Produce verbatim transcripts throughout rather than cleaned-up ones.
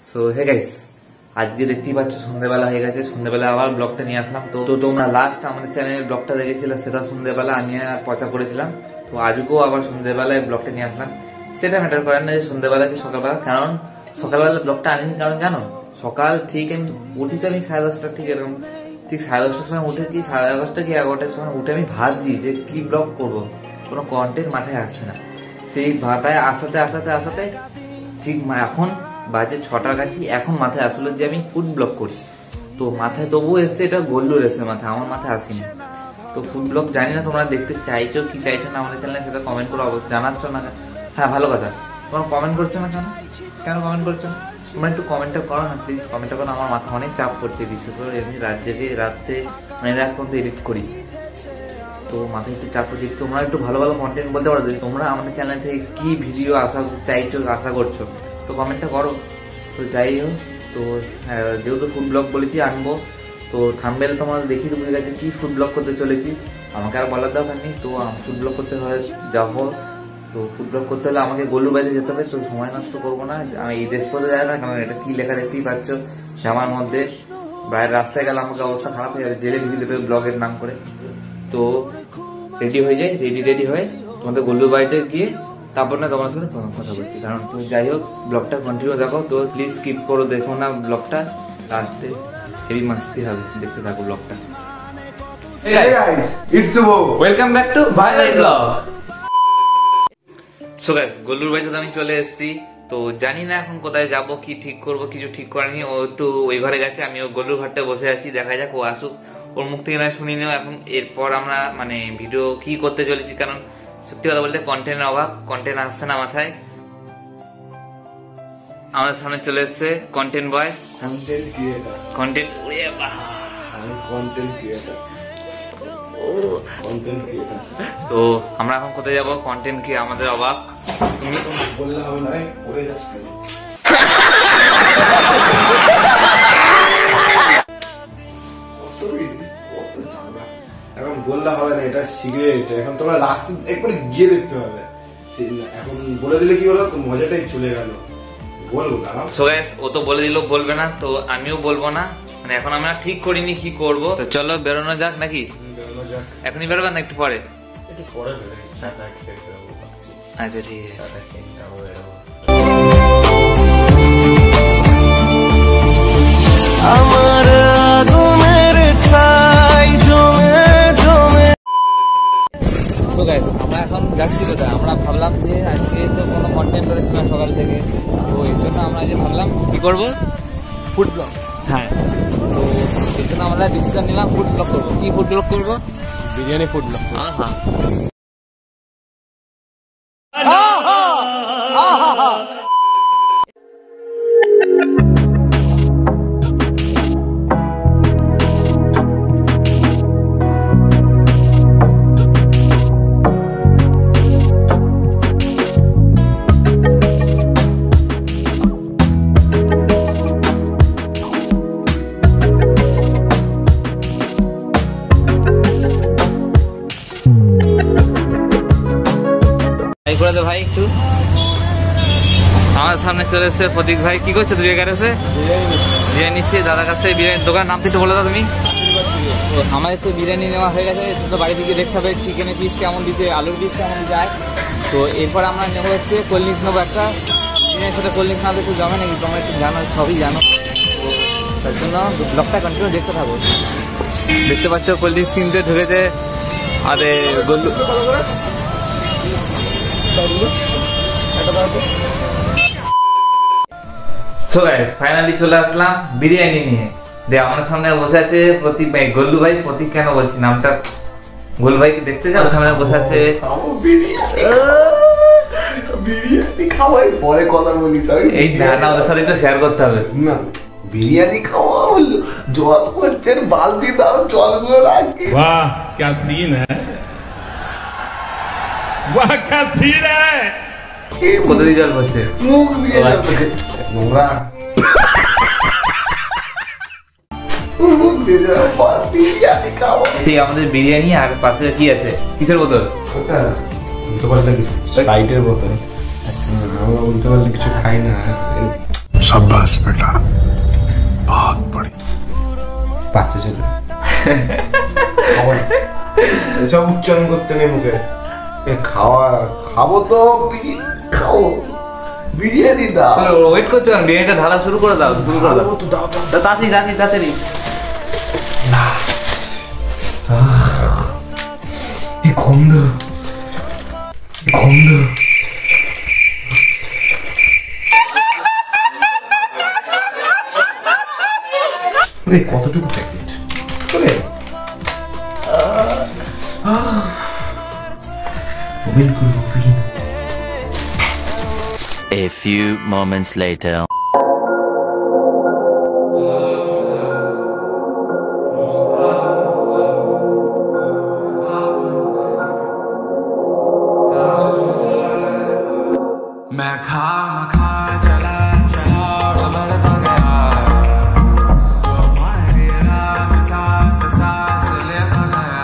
So hey guys, আজকে দেখতেই পাচ্ছ সন্ধ্যাবেলা হয়ে গেছে, সন্ধ্যাবেলা আবার ব্লগটা নিয়ে আসলাম। তো তো তোমরা লাস্ট আমাদের চ্যানেলের ব্লগটা দেখেছিলে, সেটা সন্ধ্যাবেলা আমি আর পচা করেছিলাম। তো আজকেও আবার সন্ধ্যাবেলায় ব্লগটা নিয়ে আসলাম। সেটা ম্যাটার করে না যে সন্ধ্যাবেলা কি সকালবেলা, কারণ সকালবেলা ব্লগটা আনিনি কারণ জানো, সকাল ঠিক আমি উঠিতে আমি সাড়ে দশটা ঠিক এরকম ঠিক সাড়ে দশটার সময় উঠেছি, সাড়ে দশটা কি এগারোটার সময় উঠে আমি ভাবছি যে কি ব্লগ করবো, কোনো কন্টেন্ট মাথায় আসছে না। সেই ভাতায় আসাতে আসাতে আসাতে ঠিক এখন বাজে ছটার কাছে, এখন মাথায় আসলো যে আমি ফুড ব্লগ করি। তো মাথায় তবুও এসছে, এটা গোল্ডুর এসছে মাথায়, আমার মাথায় আসেনি। তো ফুড ব্লগ জানি না তোমরা দেখতে চাইছো কি চাইছো না আমাদের চ্যানেলে, সেটা কমেন্ট করে অবশ্যই জানাচ্ছ না। হ্যাঁ ভালো কথা, তোমরা কমেন্ট করছো না কেন কেন কমেন্ট করছো না? তোমরা একটু কমেন্টটা করো না প্লিজ, কমেন্টটা করো। আমার মাথা অনেক চাপ পড়ছে, বিশেষ করে এমনি রাত জেগে রাত্রে মানে রাত পর্যন্ত এডিট করি, তো মাথায় একটু চাপ পড়ছে। তোমরা একটু ভালো ভালো কন্টেন্ট বলতে পারো, তোমরা আমাদের চ্যানেল থেকে কি ভিডিও আশা চাইছো আশা করছো, তো কমেন্টটা করো। তো যাই হোক, তো হ্যাঁ যেহেতু ফুড ব্লগ বলেছি আনবো, তো থাম্বনেল তোমরা দেখিয়ে বুঝে গেছে কি ফুড ব্লগ করতে চলেছি, আমাকে আর বলার দরকার নেই। তো ফুড ব্লগ করতে হয় যাবো, তো ফুড ব্লগ করতে হলে আমাকে গোলু বাইরে যেতে হবে। তো সময় নষ্ট করবো না, আমি এই দেশ পথে যাই না, কারণ এটা কি লেখা দেখতেই পাচ্ছ জামার মধ্যে। বাইরের রাস্তায় গেলে আমাকে অবস্থা খারাপ হয়ে যাবে, জেলে ভিজে দেবে ব্লগের নাম করে। তো রেডি হয়ে যায়, রেডি রেডি হয়ে তোমাদের গোলু বাড়িতে গিয়ে তারপর না তোমার সাথে কথা বলছি। কারণ তুমি যাই হোক ব্লগটা কন্টিনিউ দেখো, তো প্লিজ স্কিপ করো, দেখো না ব্লগটা, লাস্টে হেভি মাস্তি হবে, দেখতে থাকো ব্লগটা। Hey guys, it's Bo. Welcome back to Bhai Bhai Vlog. So guys, গোলুর বাড়িতে আমি চলে এসেছি। তো জানি না এখন কোথায় যাব, কি ঠিক করব, কিছু ঠিক করেনি। ও তো ওই ঘরে গেছে, আমি ও গোলুর ঘরটা বসে আছি, দেখা যাক ও আসুক, ওর মুখ থেকে না শুনি নিও এখন। এরপর আমরা মানে ভিডিও কি করতে চলেছি, কারণ সত্যি কথা বলতে কন্টেন্টের অভাব, কন্টেন্ট আসছে না মাথায়। আমাদের সামনে চলে এসছে content boy, content creator, content content creator. তো আমরা এখন কোথায় যাবো, কন্টেন্ট কি আমাদের অভাব, তুমি বললে হবে না, পড়ে যাচ্ছে। এখন বললে হবে না, এটা সিগারেট, এখন তোমরা রাস্তা একবার গিয়ে দেখতে হবে। এখন বলে দিলে কি হলো, তো মজাটাই চলে গেল। বলবো না, সো গাইস ও তো বলে দিল বলবে না, তো আমিও বলবো না, মানে এখন আমরা ঠিক করিনি কি করবো। তো চলো বেরোনো যাক নাকি? এখনই বেরোবেন না একটু পরে? আচ্ছা ঠিক আছে। আমার আগুনের ছাই জমে জমে। সো গাইস আমরা এখন যাচ্ছি তো, আমরা ভাবলাম যে আজকে তো কোনো কন্টেন্ট করেছি না সকাল থেকে, তো এর জন্য আমরা যে ভাবলাম কি করবো, ফুড ব্লগ। হ্যাঁ, তো এর জন্য আমরা ডিসিশন নিলাম ফুড ব্লগ করবো। কি ফুড ব্লগ করবো? Biryani food blog. হ্যাঁ হ্যাঁ ভাই একটু আমার সামনে চলে এসছে প্রতীক ভাই। কি করছো তুই? এখানে এসে বিরিয়ানি নিচ্ছি দাদার কাছ থেকে। বিরিয়ানি দোকানের নাম একটু বলে দাও তুমি। আমাদের তো বিরিয়ানি নেওয়া হয়ে গেছে, তো বাড়ি থেকে দেখতে হবে চিকেনের পিস কেমন দিচ্ছে, আলুর পিস কেমন যায়। তো এরপর আমরা নেবো হচ্ছে কোল্ড ড্রিঙ্কস নেবো একটা। বিরিয়ানির সাথে কোল্ড ড্রিঙ্কস না একটু জমে নাকি, তোমরা একটু জানো, সবই জানো। তো তার জন্য ব্লগটা কন্টিনিউ দেখতে থাকো। দেখতে পাচ্ছ কোল্ড ড্রিঙ্কস কিনতে ঢুকেছে আরে গোল্লু। সো গাইস ফাইনালি চলে আসলাম বিরিয়ানি নিয়ে। দে আমার সামনে বসে আছে প্রতীক ভাই, গোল্লু ভাই। প্রতীক কেন বলছি নামটা, গোল্লু ভাই কি দেখতে যাও? সামনে বসে আছে বিরিয়ানি খাওয়াই, পরে কথা বলিস। এই না না ওদের সাথে একটু শেয়ার করতে হবে না। বিরিয়ানি খাওয়া হলো, জল পড়ছে, বালতি দাও, জলগুলো রাখি। বাহ क्या सीन है, वाह क्या सीन है। কত দিয়ে জল পড়ছে? মুখ দিয়ে যাচ্ছে নোংরা। মুখ দিয়ে যাওয়ার পর বিরিয়ানি খাওয়া। সেই আমাদের বিরিয়ানি, আর পাশে কি আছে? কিসের বোতল? ওটা উল্টো পাল্টা কিছু, স্প্রাইটের বোতল। আমরা উল্টো পাল্টা কিছু খাই না। शाबाश बेटा, बहुत बड़ी বাচ্চা ছেলে এসব উচ্চারণ করতে নেই মুখে। খাওয়া খাবো তো খাও বিরিয়ানি দাও। ওয়েট করছো না, বিরিয়ানিটা ঢালা শুরু করে দাও। শুরু করে দাও, দাও তাড়াতাড়ি তাড়াতাড়ি তাড়াতাড়ি। কি গন্ধ, গন্ধ। কতটুকু প্যাকেট চলে ওভেন করবো। A few moments later. मैं खा खा चला चला खबर हो गया, जो मारे रात साथ सांस लेता गया।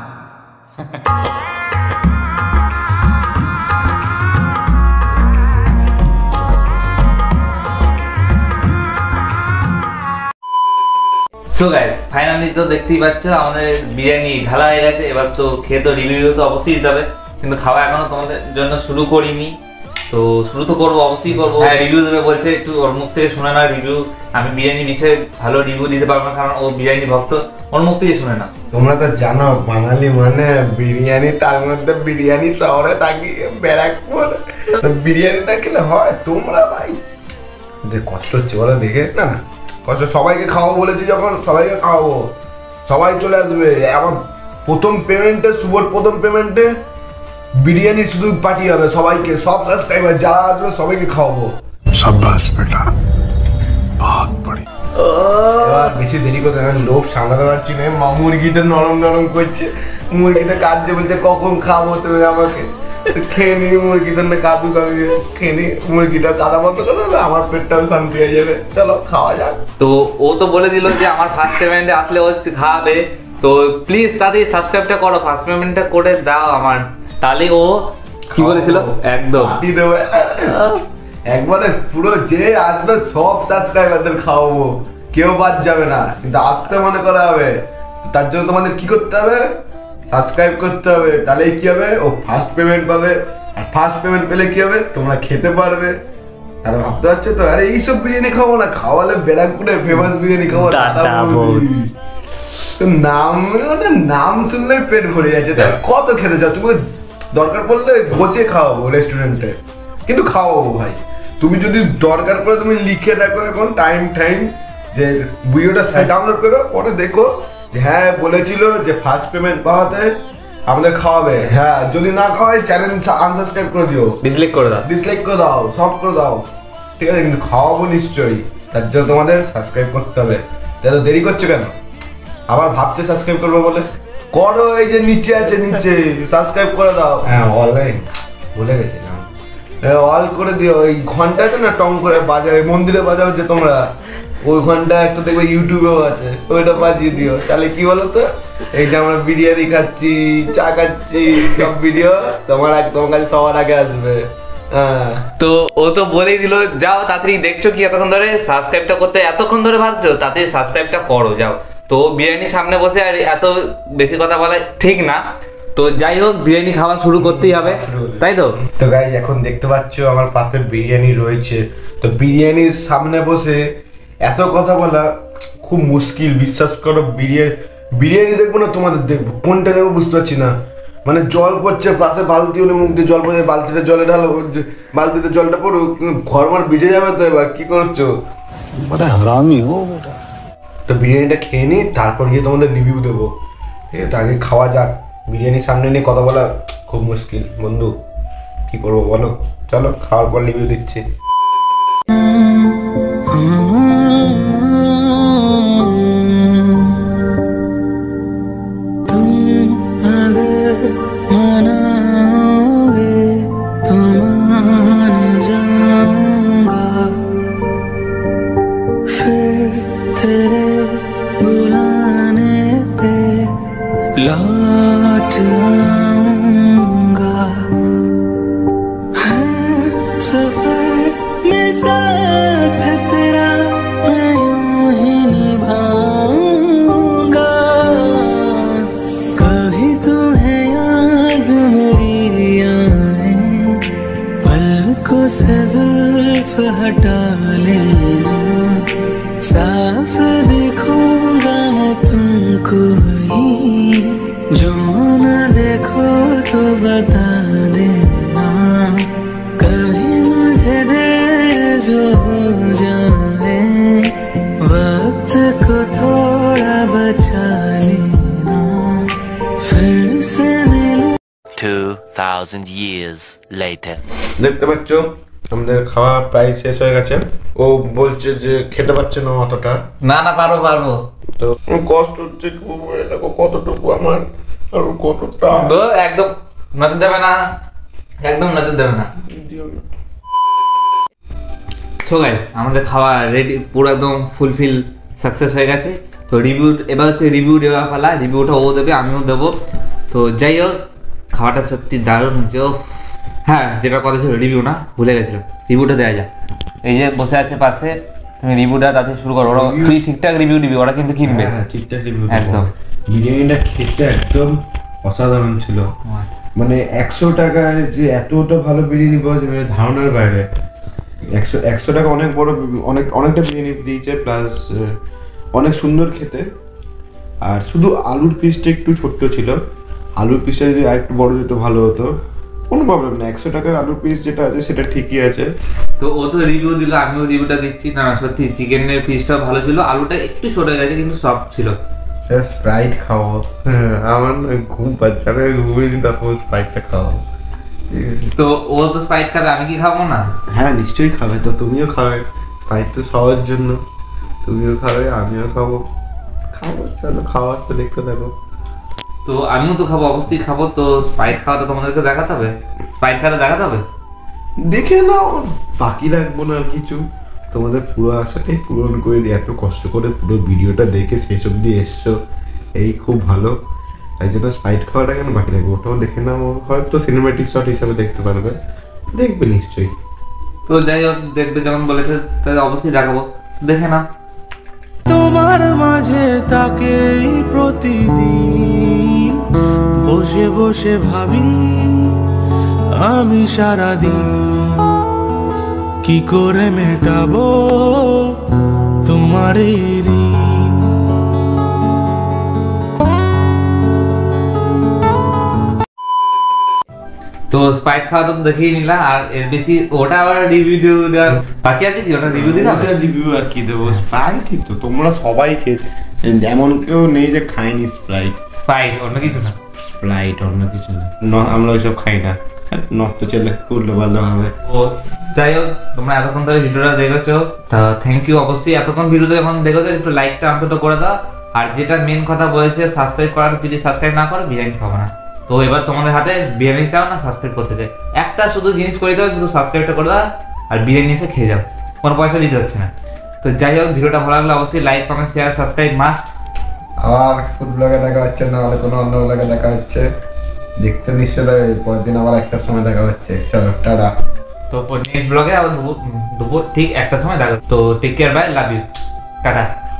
সো গাইস ফাইনালি তো দেখতেই পাচ্ছ আমাদের বিরিয়ানি ঢালা হয়ে গেছে। এবার তো খেয়ে তো রিভিউ তো অবশ্যই দিতে হবে, কিন্তু খাওয়া এখনো তোমাদের জন্য শুরু করিনি। তো শুরু তো করবো, অবশ্যই করবো। হ্যাঁ রিভিউ দেবে বলছে, একটু ওর মুখ থেকে শুনে না রিভিউ। আমি বিরিয়ানি বিষয়ে ভালো রিভিউ দিতে পারবো না, কারণ ও বিরিয়ানি ভক্ত, ওর মুখ থেকে শুনে না। তোমরা তো জানো বাঙালি মানে বিরিয়ানি, তার মধ্যে বিরিয়ানি শহরে থাকি ব্যারাকপুর, বিরিয়ানিটা খেলে হয়। তোমরা ভাই যে কষ্ট হচ্ছে বলে দেখে না না কষ্ট। সবাইকে খাওয়াবো বলেছি, যখন সবাইকে খাওয়াবো, সবাই চলে আসবে। আমার প্রথম পেমেন্টে, শুভর প্রথম পেমেন্টে বিরিয়ানি শুধু পার্টি হবে সবাইকে, সব সাবস্ক্রাইবার যারা আসবে সবাইকে খাওয়াবো। शाबाश बेटा, बहुत बड़ी। এবার বেশি দেরি করতে না, লোভ সামলাতে পারছি না। মা মুরগিটা নরম নরম করছে, মুরগিটা কাঁদছে, বলছে কখন খাবো তুমি আমাকে। খেয়ে নি মুরগিটা, না কাঁদু কাঁদু খেয়ে নি মুরগিটা, কাদা মতো করে আমার পেটটাও শান্তি হয়ে যাবে। চলো খাওয়া যাক। তো ও তো বলে দিল যে আমার ফার্স্ট পেমেন্টে আসলে ও খাওয়াবে। তো প্লিজ তাড়াতাড়ি সাবস্ক্রাইবটা করো, ফার্স্ট পেমেন্টটা করে দাও আমার, তাহলে ও কি বলেছিল একদম দেবে একবারে পুরো যে আসবে সব সাবস্ক্রাইবারদের খাওয়াবো, কেউ বাদ যাবে না। কিন্তু আসতে মনে করা হবে, তার জন্য তোমাদের কি করতে হবে, সাবস্ক্রাইব করতে হবে। তাহলে কি হবে, ও ফার্স্ট পেমেন্ট পাবে, আর ফার্স্ট পেমেন্ট পেলে কি হবে, তোমরা খেতে পারবে। তাহলে ভাবতে পারছো তো, আরে এইসব বিরিয়ানি খাবো না, খাওয়ালে ব্যারাকপুরে ফেমাস বিরিয়ানি খাবো। নাম নাম শুনলেই পেট ভরে যাচ্ছে, তাই কত খেতে চাও তুমি? দরকার পড়লে বসিয়ে খাওয়াবো রেস্টুরেন্টে, কিন্তু খাওয়াবো ভাই। তুমি যদি দরকার পড়ে তুমি লিখে রাখো এখন টাইম টাইম, যে ভিডিওটা ডাউনলোড করো, পরে দেখো যে হ্যাঁ বলেছিল যে ফার্স্ট পেমেন্ট পাওয়াতে আমাদের খাওয়াবে। হ্যাঁ যদি না খাওয়াই চ্যানেল আনসাবস্ক্রাইব করে দিও, ডিসলাইক করে দাও, ডিসলাইক করে দাও, সব করে দাও, ঠিক আছে? কিন্তু খাওয়াবো নিশ্চয়ই, তার জন্য তোমাদের সাবস্ক্রাইব করতে হবে। তাহলে দেরি করছো কেন? আবার ভাবছে সাবস্ক্রাইব করবো বলে, করো। এই যে নিচে আছে, নিচে সাবস্ক্রাইব করে দাও। হ্যাঁ অনলাইন ভুলে গেছিলাম, অল করে দিও। ওই ঘন্টাটা না টং করে বাজাও, মন্দিরে বাজাও যে তোমরা, ওই ঘন্টা একটা দেখবে ইউটিউবেও আছে, ওইটা বাজিয়ে দিও। তাহলে কি বলো তো, এই যে আমরা বিরিয়ানি খাচ্ছি, চা খাচ্ছি, সব ভিডিও তোমার তোমার কাছে সবার আগে আসবে। তো ও তো বলেই দিল, যাও তাড়াতাড়ি। দেখছো কি এতক্ষণ ধরে সাবস্ক্রাইবটা করতে, এতক্ষণ ধরে ভাবছো, তাড়াতাড়ি সাবস্ক্রাইবটা করো, যাও। তো বিরিয়ানি সামনে বসে আর এত বেশি কথা বলা ঠিক না। তো যাই হোক, বিরিয়ানি খাওয়া শুরু করতেই হবে, তাই তো? তো গাইস এখন দেখতে পাচ্ছ আমার পাতে বিরিয়ানি রয়েছে। তো বিরিয়ানির সামনে বসে এত কথা বলা খুব মুশকিল, বিশ্বাস করো। বিরিয়ানি বিরিয়ানি দেখবো না তোমাদের দেখবো, কোনটা দেখবো বুঝতে পারছি না। মানে জল পড়ছে, পাশে বালতি হলে মুখ দিয়ে জল পড়ছে, বালতিতে জলে ঢালো, বালতিতে জলটা পড়ো, ঘর মার ভিজে যাবে। তো এবার কি করছো? বড় হারামি হো বেটা। তো বিরিয়ানিটা খেয়ে নিই, তারপর গিয়ে তোমাদের রিভিউ দেবো, ঠিক আছে? আগে খাওয়া যাক। বিরিয়ানির সামনে নিয়ে কথা বলা খুব মুশকিল বন্ধু, কি করবো বলো? চলো খাওয়ার পর রিভিউ দিচ্ছি। लौट आऊंगा, है सफर में साथ तेरे। देना, साफ देखूंगा मैं तुमको ही, जो न देखो तो बता देना, कभी मुझे दे जो हो जाए, वक्त को थोड़ा बचा लेना, फिर से मिलूं। Two thousand years later. দেখতে পাচ্ছ আমাদের খাওয়া প্রায় শেষ হয়ে গেছে। ও বলছে যে খেতে পাচ্ছে না অতটা। না না পারবো পারবো। তো কষ্ট হচ্ছে খুব, দেখো কতটুকু আমার আর কতটা। একদম নজর দেবে না, একদম নজর দেবে না। সো গাইস আমাদের খাওয়া রেডি, পুরো একদম ফুলফিল সাকসেস হয়ে গেছে। তো রিভিউ এবার হচ্ছে রিভিউ দেওয়া পালা, রিভিউটা ও দেবে আমিও দেবো। তো যাই হোক খাওয়াটা সত্যি দারুণ হয়েছে। ও হ্যাঁ যেটা কথা ছিল রিভিউ না, ভুলে গেছিলাম, রিভিউটা দেওয়া যায়। এই যে বসে আছে পাশে, তুমি রিভিউটা তাতে শুরু করো। ওরা তুই ঠিকঠাক রিভিউ দিবি, ওরা কিন্তু কিনবে। হ্যাঁ ঠিকঠাক রিভিউ একদম। বিরিয়ানিটা খেতে একদম অসাধারণ ছিল, মানে একশো টাকায় যে এতটা ভালো বিরিয়ানি পাওয়া যাবে ধারণার বাইরে। একশো একশো টাকা অনেক বড়, অনেক অনেকটা বিরিয়ানি দিয়েছে, প্লাস অনেক সুন্দর খেতে। আর শুধু আলুর পিসটা একটু ছোট্ট ছিল, আলুর পিসটা যদি আর একটু বড় যেত ভালো হতো, কোনো প্রবলেম না। একশো টাকার আলুর পিস যেটা আছে সেটা ঠিকই আছে। তো ও তো রিভিউ দিল, আমিও রিভিউটা দিচ্ছি। না না সত্যি চিকেনের পিসটাও ভালো ছিল, আলুটা একটু ছোট হয়ে গেছে কিন্তু সফট ছিল। স্প্রাইট খাও, আমার ঘুম পাচ্ছে, আমি ঘুমিয়ে দিন তারপর স্প্রাইটটা খাও। তো ও তো স্প্রাইট খাবে, আমি কি খাবো না? হ্যাঁ নিশ্চয়ই খাবে, তো তুমিও খাবে। স্প্রাইট তো সবার জন্য, তুমিও খাবে আমিও খাবো। খাবো, চলো খাওয়ার তো দেখতে থাকো। তো আমিও তো খাবো, অবশ্যই খাবো। তো স্প্রাইট খাওয়া তো তোমাদেরকে দেখাতে হবে, স্প্রাইট খাওয়া দেখাতে হবে। দেখে নাও, বাকি রাখবো না আর কিছু। তোমাদের পুরো আশাটাই পূরণ করে দিই। এত কষ্ট করে পুরো ভিডিওটা দেখে শেষ অব্দি এসছো, এই খুব ভালো। তাই জন্য স্প্রাইট খাওয়াটা কেন বাকি রাখবো, ওটাও দেখে নাও। হয়তো সিনেমাটিক শট হিসাবে দেখতে পারবে, দেখবে নিশ্চয়ই। তো যাই হোক দেখবে যখন বলেছে তাহলে অবশ্যই দেখাবো, দেখে না। তোমার মাঝে তাকে প্রতিদিন বসে বসে ভাবি আমি সারাদিন, কি করে মেটাবো তোমার এই ঋণ। তো স্প্রাইট খাওয়া তো দেখেই নিলা, আর এর বেশি ওটা আবার রিভিউ দেওয়ার বাকি আছে কি? ওটা রিভিউ দিতে হবে। রিভিউ আর কি দেবো, স্প্রাইটই তো তোমরা সবাই খেয়েছে, এমন কেউ নেই যে খায়নি স্প্রাইট। স্প্রাইট অন্য কিছু না, স্প্রাইট অন্য কিছু না, আমরা ওইসব খাই না। নষ্ট চলে করলে ভালো হবে। ও যাই হোক তোমরা এতক্ষণ ধরে ভিডিওটা দেখেছো, তা থ্যাংক ইউ। অবশ্যই এতক্ষণ ভিডিওটা যখন দেখেছো একটু লাইকটা অন্তত করে দাও। আর যেটা মেন কথা বলেছে সাবস্ক্রাইব করার, যদি সাবস্ক্রাইব না করো বিরিয়ানি খাবো না। তো এবার তোমাদের হাতে বিরিয়ানি চাও না সাবস্ক্রাইব করতে চাই, একটা শুধু জিনিস করে দাও, কিন্তু সাবস্ক্রাইবটা করে দাও আর বিরিয়ানি এসে খেয়ে যাও, কোনো পয়সা দিতে হচ্ছে না। তো যাই হোক ভিডিওটা ভালো লাগলে অবশ্যই like comment share subscribe must. আর ফুড ব্লগে দেখা হচ্ছে না হলে কোনো অন্য ব্লগে দেখা হচ্ছে, দেখতে নিশ্চয়ই পরের দিন আবার একটার সময় দেখা হচ্ছে। চলো টাটা। তো নেক্সট ব্লগে আবার দুপুর দুপুর ঠিক একটার সময় দেখা। তো take care, bye, love you, tata.